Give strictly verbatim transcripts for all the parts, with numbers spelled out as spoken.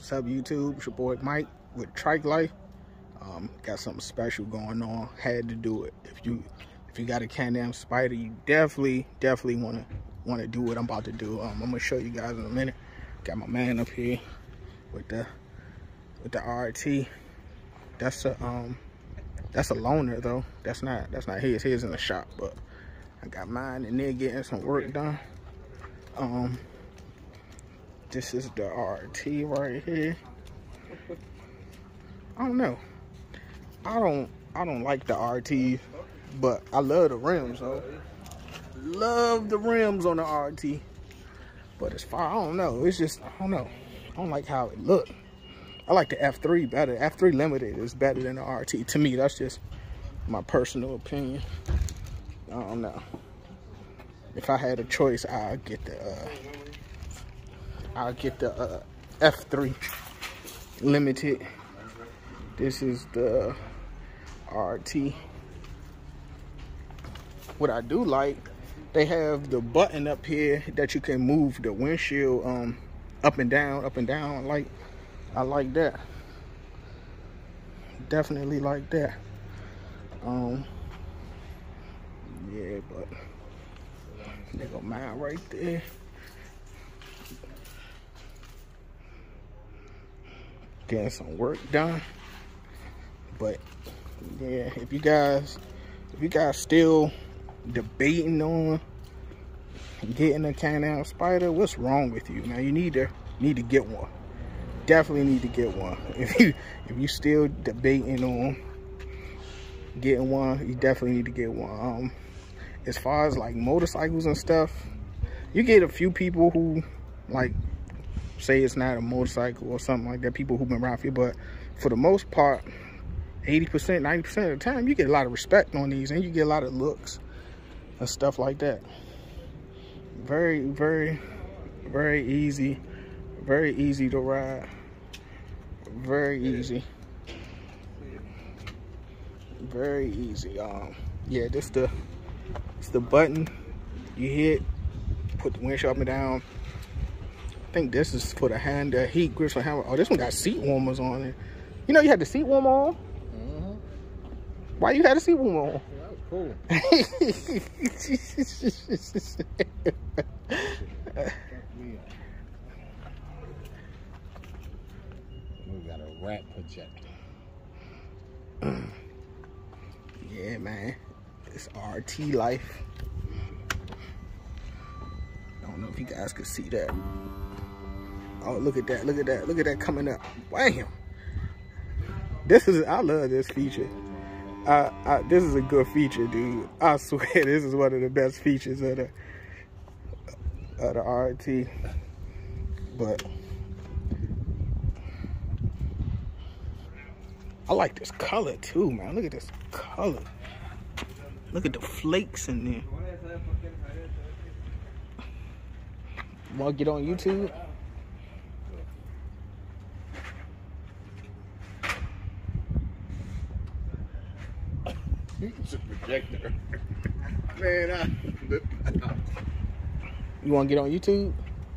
What's up, YouTube? It's your boy Mike with Trike Life. Um, got something special going on. Had to do it. If you if you got a Can-Am Spider, you definitely definitely want to want to do what I'm about to do. Um, I'm gonna show you guys in a minute. Got my man up here with the with the R T. That's a um that's a loaner though. That's not that's not his. His in the shop, but I got mine in there getting some work done. Um, this is the R T right here. I don't know. I don't I don't like the R T, but I love the rims though. Love the rims on the R T. But as far, I don't know. It's just, I don't know. I don't like how it look. I like the F three better. F three Limited is better than the R T. To me, that's just my personal opinion. I don't know. If I had a choice, I'd get the uh, I'll get the uh, F three Limited. This is the R T. What I do like, they have the button up here that you can move the windshield um up and down, up and down. I like I like that. Definitely like that. Um yeah, but there go mine right there. Getting some work done. But yeah, if you guys if you guys still debating on getting a Can-Am Spider, what's wrong with you, man? You need to need to get one. Definitely need to get one. If you if you still debating on getting one, you definitely need to get one. Um as far as like motorcycles and stuff, you get a few people who like say it's not a motorcycle or something like that, people who've been around for you, but for the most part, eighty percent, ninety percent of the time, you get a lot of respect on these and you get a lot of looks and stuff like that. Very, very, very easy. Very easy to ride. Very easy. Very easy. Um, yeah, this the it's the button you hit, put the windshield up and down. I think this is for the hand, the heat grips for hand. Oh, this one got seat warmers on it. You know you had the seat warmer on? Mm-hmm. Why you had the seat warmer on? That was cool. We got a rat projector. Yeah, man. It's R T life. I don't know if you guys could see that. Oh, look at that. Look at that. Look at that coming up. Wham! This is, I love this feature. I, I, this is a good feature, dude. I swear this is one of the best features of the, of the R T. But I like this color too, man. Look at this color. Look at the flakes in there. Want to get on YouTube? It's a projector. Man, I... You want to get on YouTube?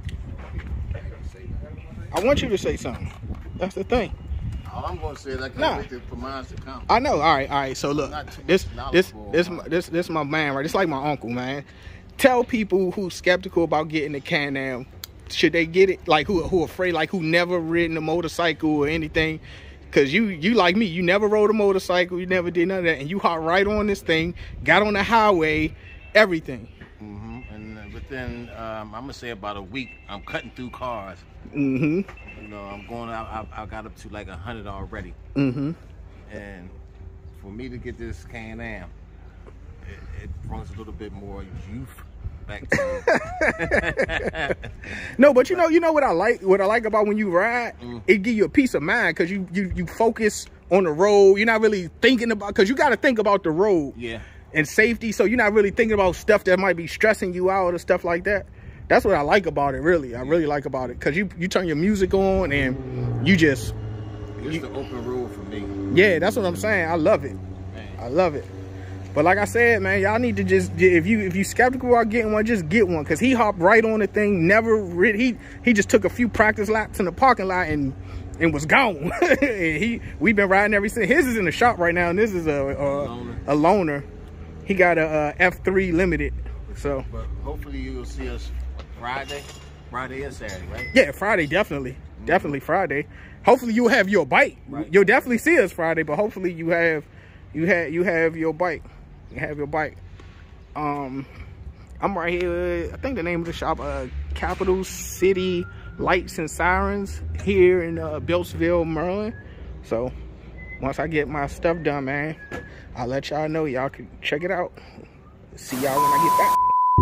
I want you to say something. That's the thing. All I'm going to say is I can't Nah. wait for mine to come. I know. All right, all right. So look, this, this, this, knowledgeable. this, this, my man, right? It's like my uncle, man. Tell people who's skeptical about getting a Can-Am, should they get it? Like who, who afraid? Like who never ridden a motorcycle or anything? Cause you, you like me, you never rode a motorcycle, you never did none of that, and you hop right on this thing, got on the highway, everything. Mm-hmm. And uh, within, um, I'm gonna say about a week, I'm cutting through cars. Mm-hmm. You know, I'm going out. I, I got up to like a hundred already. Mm-hmm. And for me to get this Can-Am, it, it brings a little bit more youth back to me. No, but you know, you know what I like. What I like about when you ride, mm. it give you a peace of mind because you you you focus on the road. You're not really thinking about, because you got to think about the road. Yeah. And safety. So you're not really thinking about stuff that might be stressing you out or stuff like that. That's what I like about it, really. I really like about it because you you turn your music on and you just. It's you, the open road for me. Yeah, that's what I'm saying. I love it. Man. I love it. But like I said, man, y'all need to just, if you if you skeptical about getting one, just get one, because he hopped right on the thing. Never really, he he just took a few practice laps in the parking lot and and was gone. he we've been riding ever since. His is in the shop right now, and this is a a loaner. A loaner. He got a, a F three limited. So, but hopefully you'll see us Friday, Friday and Saturday, right? Yeah, Friday definitely, mm-hmm. definitely Friday. Hopefully you'll have your bike. Right. You'll definitely see us Friday, but hopefully you have, you have you have your bike. You have your bike. Um, I'm right here. I think the name of the shop, uh, Capital City Lights and Sirens, here in uh, Beltsville, Maryland. So once I get my stuff done, man, I'll let y'all know. Y'all can check it out. See y'all when I get back.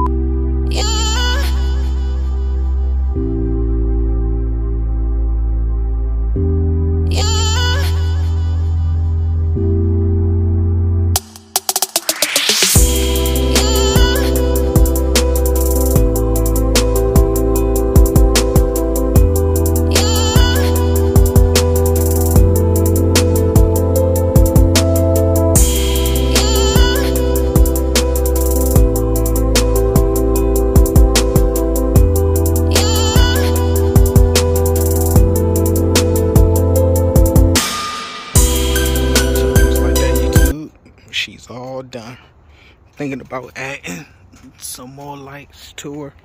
She's all done. Thinking about adding some more lights to her.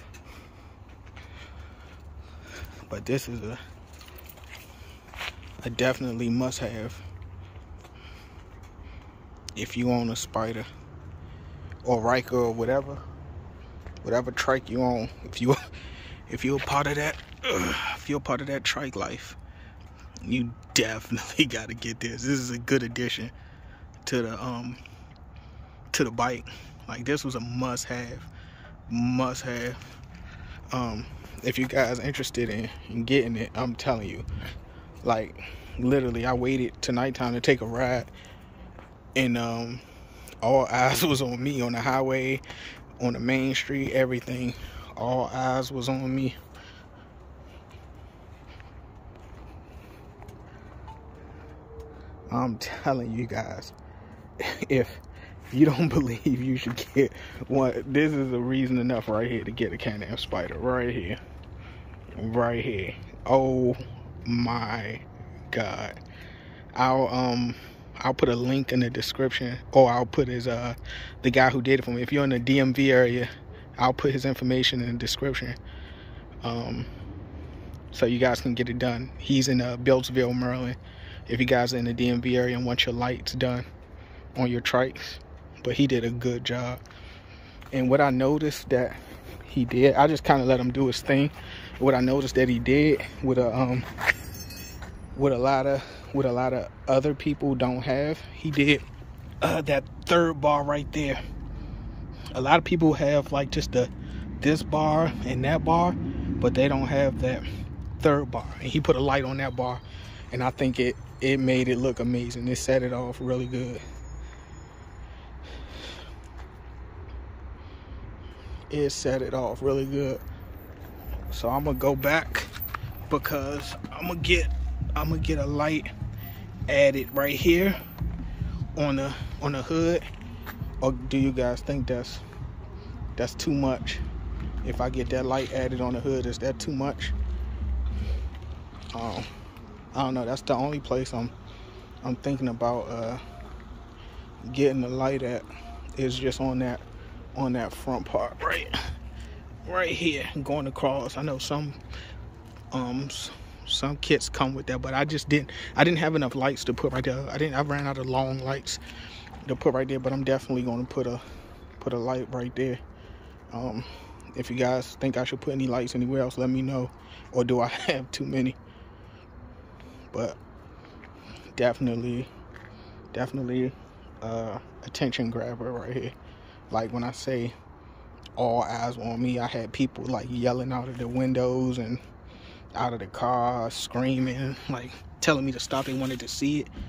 But this is a, a definitely must have if you own a Spider or Ryker or whatever. Whatever trike you own. If you if you're a part of that, ugh, if you're a part of that trike life, you definitely gotta get this. This is a good addition to the um to the bike. Like, this was a must-have, must-have. Um if you guys are interested in, in getting it, I'm telling you, like, literally, I waited to nighttime to take a ride, and um all eyes was on me on the highway, on the main street, everything. All eyes was on me. I'm telling you guys, if you don't believe you should get one, this is a reason enough right here to get a Can-Am Spider. Right here. Right here. Oh my God. I'll um I'll put a link in the description, or I'll put his uh the guy who did it for me. If you're in the D M V area, I'll put his information in the description. Um so you guys can get it done. He's in uh, Beltsville, Maryland. If you guys are in the D M V area and want your lights done on your trikes. But he did a good job. And what I noticed that he did, I just kind of let him do his thing. What I noticed that he did with a um with a lot of with a lot of other people don't have, he did uh, that third bar right there. A lot of people have like just the this bar and that bar, but they don't have that third bar. And he put a light on that bar, and I think it it made it look amazing. It set it off really good. It set it off really good. So I'm gonna go back, because I'm gonna get I'm gonna get a light added right here on the on the hood. Or do you guys think that's that's too much? If I get that light added on the hood, is that too much? Um, I don't know. That's the only place I'm I'm thinking about uh, getting the light at, is just on that on that front part right right here, going across. I know some um some kits come with that, but I just didn't I didn't have enough lights to put right there. I didn't I ran out of long lights to put right there, but I'm definitely going to put a put a light right there. Um if you guys think I should put any lights anywhere else, let me know, or do I have too many? But definitely definitely uh attention grabber right here. Like, when I say all eyes on me, I had people like yelling out of the windows and out of the car, screaming, like telling me to stop. They wanted to see it.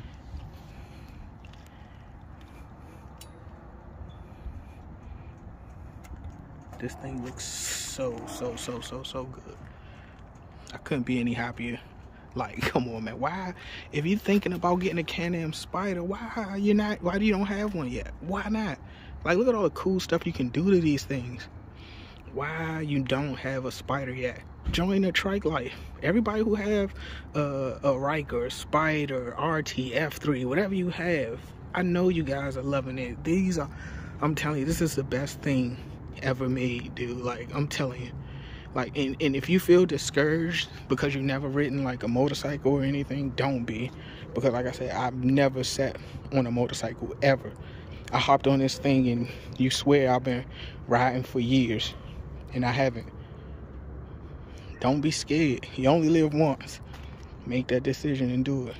This thing looks so, so, so, so, so good. I couldn't be any happier. Like, come on, man. Why, if you're thinking about getting a Can-Am Spyder, why you not? Why do you don't have one yet? Why not? Like, look at all the cool stuff you can do to these things. Why you don't have a Spyder yet? Join the Trike Life. Everybody who have uh, a Ryker, a Spyder, R T, F three, whatever you have, I know you guys are loving it. These are, I'm telling you, this is the best thing ever made, dude. Like, I'm telling you. Like, and, and if you feel discouraged because you've never ridden like a motorcycle or anything, don't be. Because like I said, I've never sat on a motorcycle ever. I hopped on this thing and you swear I've been riding for years and I haven't. Don't be scared. You only live once. Make that decision and do it.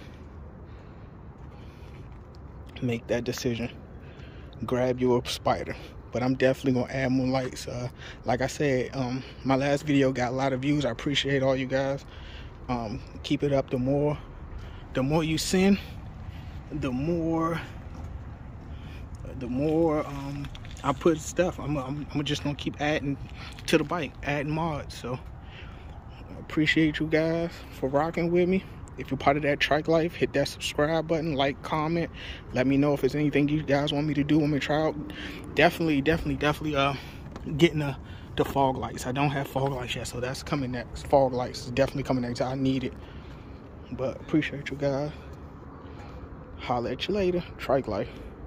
Make that decision. Grab your Spyder. But I'm definitely gonna add more lights. Uh, like I said, um, my last video got a lot of views. I appreciate all you guys. Um, keep it up. The more, the more you send, the more, the more um, I put stuff. I'm, I'm, I'm just gonna keep adding to the bike, adding mods. So I appreciate you guys for rocking with me. If you're part of that Trike Life, hit that subscribe button, like, comment. Let me know if there's anything you guys want me to do, want me to try out. Definitely, definitely, definitely uh, getting the, the fog lights. I don't have fog lights yet, so that's coming next. Fog lights is definitely coming next. I need it. But appreciate you guys. Holla at you later. Trike Life.